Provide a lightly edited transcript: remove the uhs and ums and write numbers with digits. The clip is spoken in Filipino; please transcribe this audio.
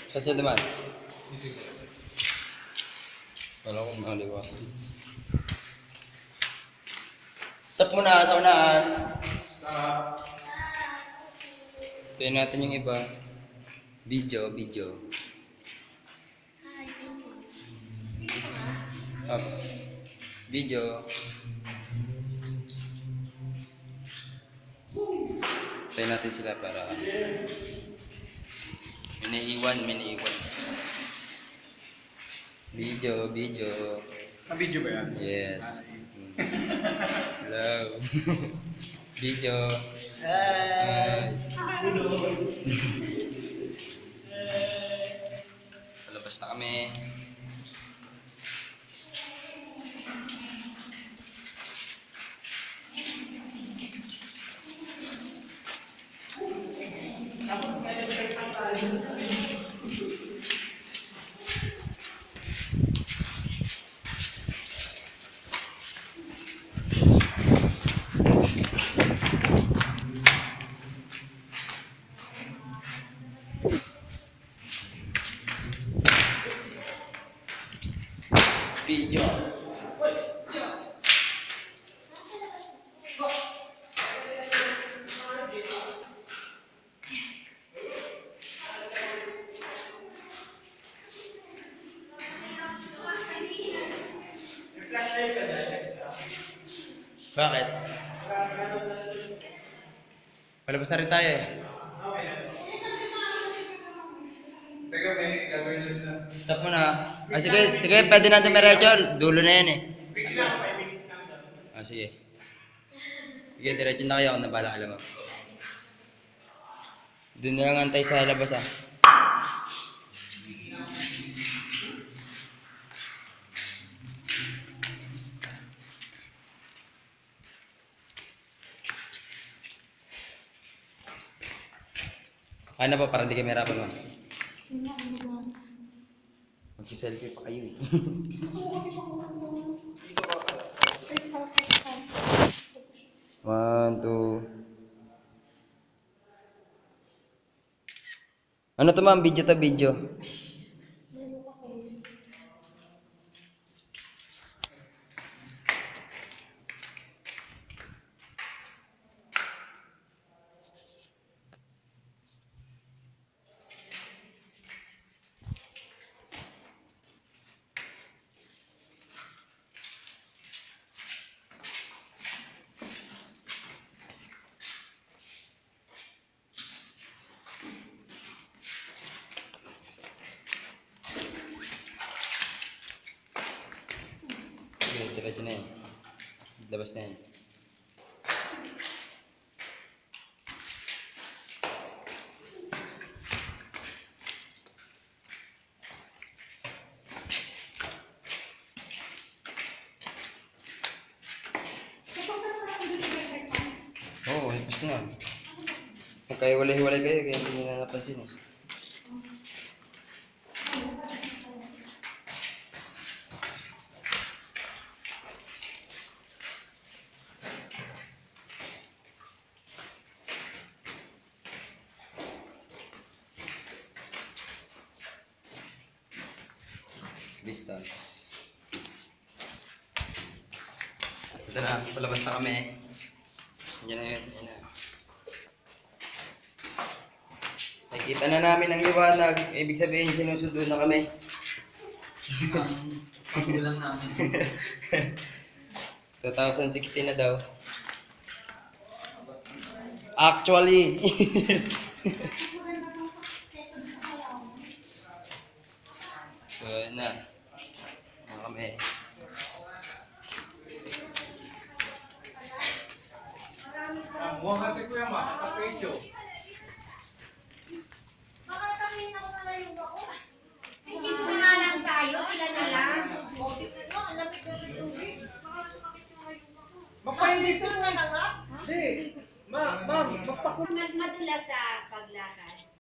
Sa naman. Wala ko maliwa. Stop muna sa unahan. Tingnan natin yung iba. Video. Up. Video. Tingnan natin sila para miniiwan. Video. Video ba yan? Yes. Hello. Video. Hey! Palabas na kami. Video. Bakit? Palabas na rin tayo eh. Teka, may gagawin na sila. Stop muna. Sige, pwede na dumiretso. Dulo na yan eh. Bigla, 5 minutes lang daw. Sige. Sige, diretso na kayo. Ako na bala, alam mo. Doon na lang antay sa labas ah. Ano ba, para di kayo mahirapan mo? Mag-selfie pa kayo eh. One, two. Ano to ma'am? Video to video. Sige, diretso na yan. Labas na yan. Oo, labas na. Magkaiwalay-hiwalay kayo, kaya hindi nyo na napansin eh. Distance. Ito na, palabas na kami. Yan na yun. Nakikita na namin ang liwanag. Ibig sabihin, sinusundo na kami. Ang lang namin. 2016 na daw. Actually. So, yun na. Ano kami. Mukhang kasi kuya ma, kapityo. Baka natamin ako na lang yung ako. Ay, dito na lang tayo, sila na lang. Okay na no, ang lamig ng tubig. Baka sumakit yung ayun ako. Magpainit ka nga. Hindi. Ma'am, magpakulit. Madulas sa paglakad.